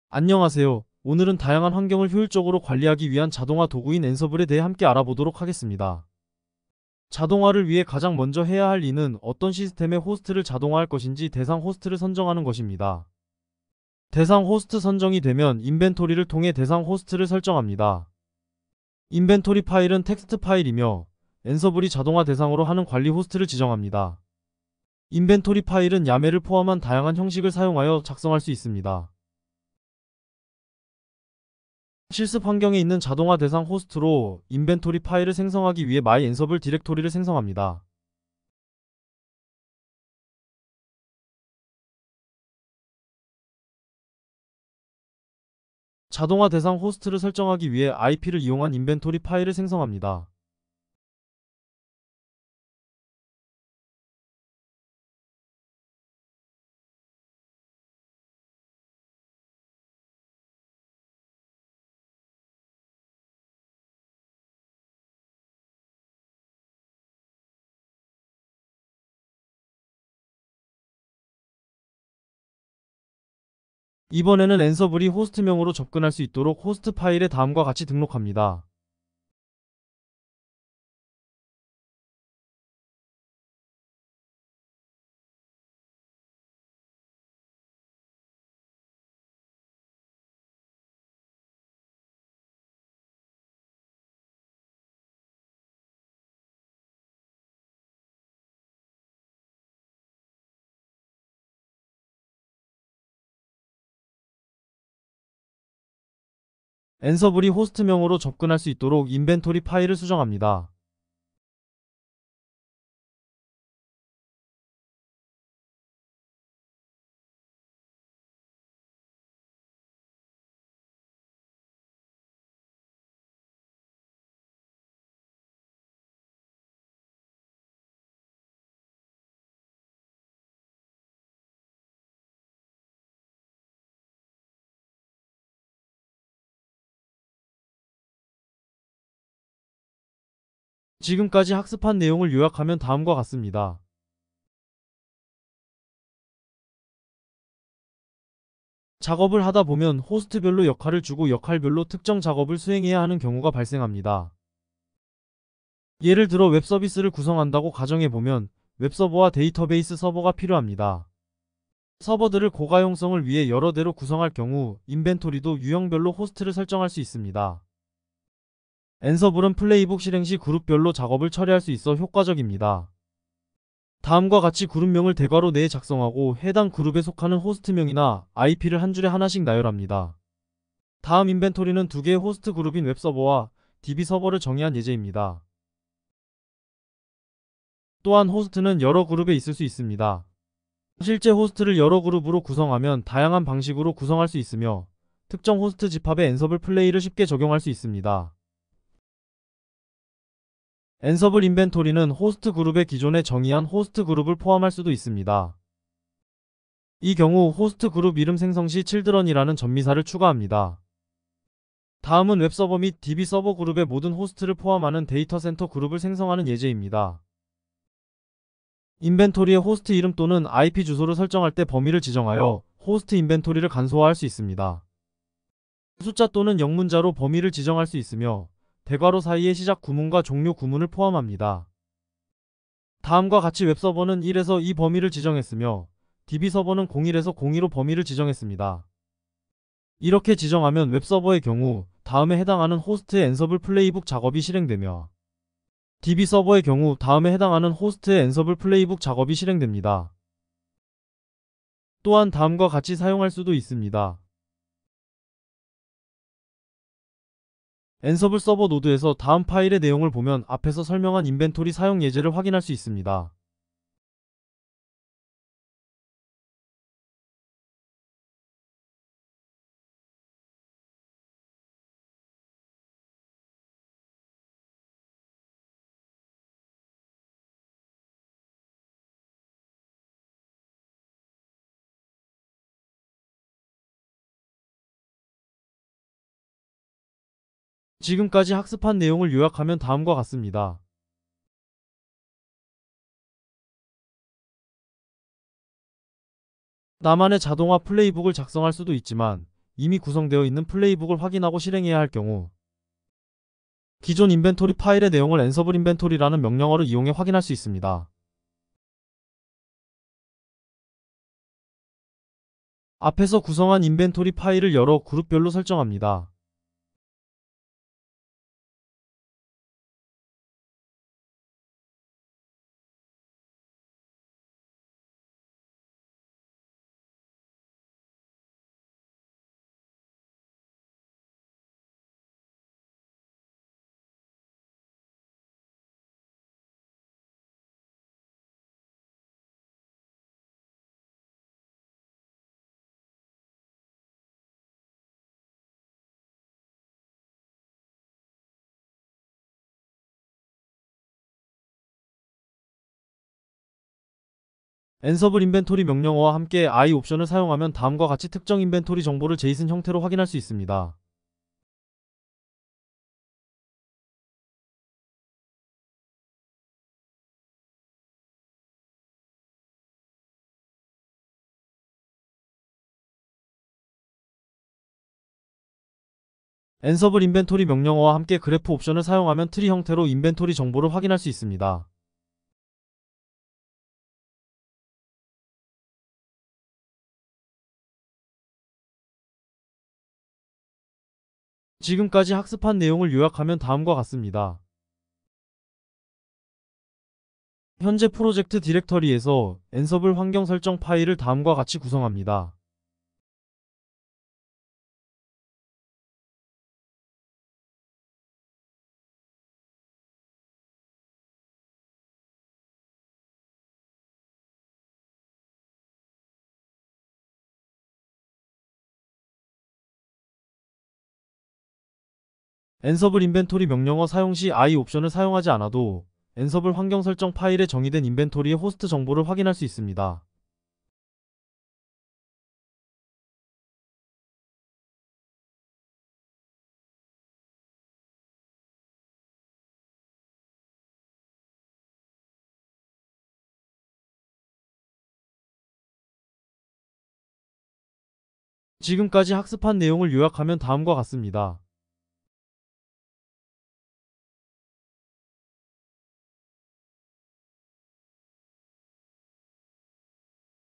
안녕하세요. 오늘은 다양한 환경을 효율적으로 관리하기 위한 자동화 도구인 앤서블에 대해 함께 알아보도록 하겠습니다. 자동화를 위해 가장 먼저 해야 할 일은 어떤 시스템의 호스트를 자동화할 것인지 대상 호스트를 선정하는 것입니다. 대상 호스트 선정이 되면 인벤토리를 통해 대상 호스트를 설정합니다. 인벤토리 파일은 텍스트 파일이며 앤서블이 자동화 대상으로 하는 관리 호스트를 지정합니다. 인벤토리 파일은 야매를 포함한 다양한 형식을 사용하여 작성할 수 있습니다. 실습 환경에 있는 자동화 대상 호스트로 인벤토리 파일을 생성하기 위해 my 앤서블 디렉토리를 생성합니다. 자동화 대상 호스트를 설정하기 위해 IP를 이용한 인벤토리 파일을 생성합니다. 이번에는 앤서블이 호스트명으로 접근할 수 있도록 호스트 파일에 다음과 같이 등록합니다. 앤서블이 호스트명으로 접근할 수 있도록 인벤토리 파일을 수정합니다. 지금까지 학습한 내용을 요약하면 다음과 같습니다. 작업을 하다 보면 호스트별로 역할을 주고 역할별로 특정 작업을 수행해야 하는 경우가 발생합니다. 예를 들어 웹서비스를 구성한다고 가정해보면 웹서버와 데이터베이스 서버가 필요합니다. 서버들을 고가용성을 위해 여러 대로 구성할 경우 인벤토리도 유형별로 호스트를 설정할 수 있습니다. 앤서블은 플레이북 실행 시 그룹별로 작업을 처리할 수 있어 효과적입니다. 다음과 같이 그룹명을 대괄호 내에 작성하고 해당 그룹에 속하는 호스트명이나 IP를 한 줄에 하나씩 나열합니다. 다음 인벤토리는 두 개의 호스트 그룹인 웹서버와 DB 서버를 정의한 예제입니다. 또한 호스트는 여러 그룹에 있을 수 있습니다. 실제 호스트를 여러 그룹으로 구성하면 다양한 방식으로 구성할 수 있으며 특정 호스트 집합에 앤서블 플레이를 쉽게 적용할 수 있습니다. 앤서블 인벤토리는 호스트 그룹의 기존에 정의한 호스트 그룹을 포함할 수도 있습니다. 이 경우 호스트 그룹 이름 생성 시 children이라는 전미사를 추가합니다. 다음은 웹서버 및 DB 서버 그룹의 모든 호스트를 포함하는 데이터 센터 그룹을 생성하는 예제입니다. 인벤토리의 호스트 이름 또는 IP 주소를 설정할 때 범위를 지정하여 호스트 인벤토리를 간소화할 수 있습니다. 숫자 또는 영문자로 범위를 지정할 수 있으며 대괄호 사이의 시작 구문과 종료 구문을 포함합니다. 다음과 같이 웹서버는 1에서 2 범위를 지정했으며 DB 서버는 01에서 02로 범위를 지정했습니다. 이렇게 지정하면 웹서버의 경우 다음에 해당하는 호스트의 앤서블 플레이북 작업이 실행되며 DB 서버의 경우 다음에 해당하는 호스트의 앤서블 플레이북 작업이 실행됩니다. 또한 다음과 같이 사용할 수도 있습니다. 앤서블 서버 노드에서 다음 파일의 내용을 보면 앞에서 설명한 인벤토리 사용 예제를 확인할 수 있습니다. 지금까지 학습한 내용을 요약하면 다음과 같습니다. 나만의 자동화 플레이북을 작성할 수도 있지만 이미 구성되어 있는 플레이북을 확인하고 실행해야 할 경우 기존 인벤토리 파일의 내용을 앤서블 인벤토리라는 명령어를 이용해 확인할 수 있습니다. 앞에서 구성한 인벤토리 파일을 여러 그룹별로 설정합니다. 앤서블 인벤토리 명령어와 함께 I 옵션을 사용하면 다음과 같이 특정 인벤토리 정보를 제이슨 형태로 확인할 수 있습니다. 앤서블 인벤토리 명령어와 함께 그래프 옵션을 사용하면 트리 형태로 인벤토리 정보를 확인할 수 있습니다. 지금까지 학습한 내용을 요약하면 다음과 같습니다. 현재 프로젝트 디렉터리에서 앤서블 환경 설정 파일을 다음과 같이 구성합니다. 앤서블 인벤토리 명령어 사용 시 I 옵션을 사용하지 않아도 앤서블 환경 설정 파일에 정의된 인벤토리의 호스트 정보를 확인할 수 있습니다. 지금까지 학습한 내용을 요약하면 다음과 같습니다.